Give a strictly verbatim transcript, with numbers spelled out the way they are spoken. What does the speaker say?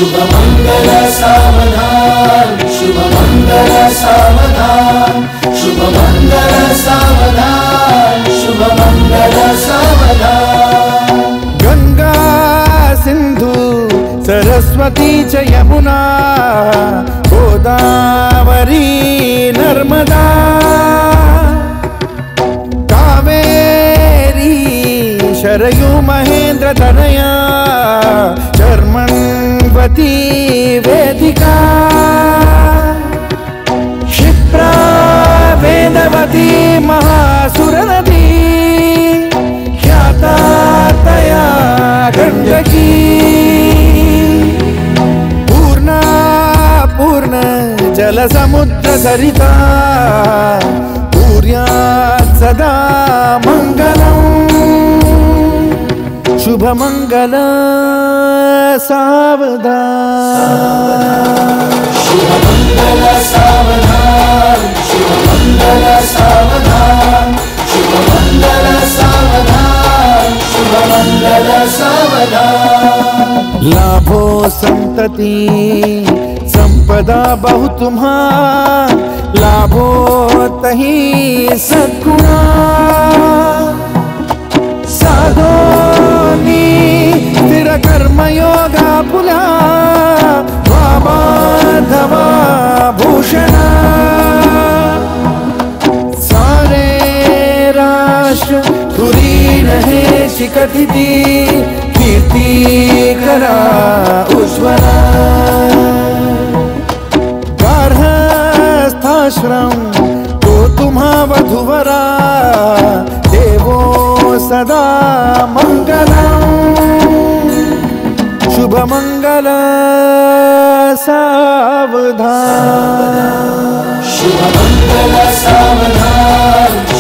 शुभ मंगल सावधान, शुभ मंगल सावधान, शुभ मंगल सावधान, शुभ मंगल सावधान। गंगा सिंधु सरस्वती च यमुना गोदावरी नर्मदा कावेरी शरयू महेंद्र तनया चर्मण्वती वेदिका क्षिप्रा वेदवती महासुरनदी ख्याता तया गंडकी पूर्णा पूर्ण जल समुद्र सरिता कुर्यात् सदा मंगलम्। शुभ मंगल सावधान, शुभ मंगल सावधान, शुभ मंगल सावधान, शुभ मंगल सावधान, शुभ मंगल सावधान। लाभो संतति संपदा बहु तुम्हार लाभो तही सद्गुणा साधोनी स्थिर कर्म योगा पुला वामाधवा भूषणा सारे राष्ट्र धुरीन है शिखतिथि कीर्ति करा उज्ज्वला गार्हस्थाश्रम तो तुम्हा वधुवरा देवो सदा मंगलम्। शुभ मंगल सावधान, शुभ मंगल सावधान,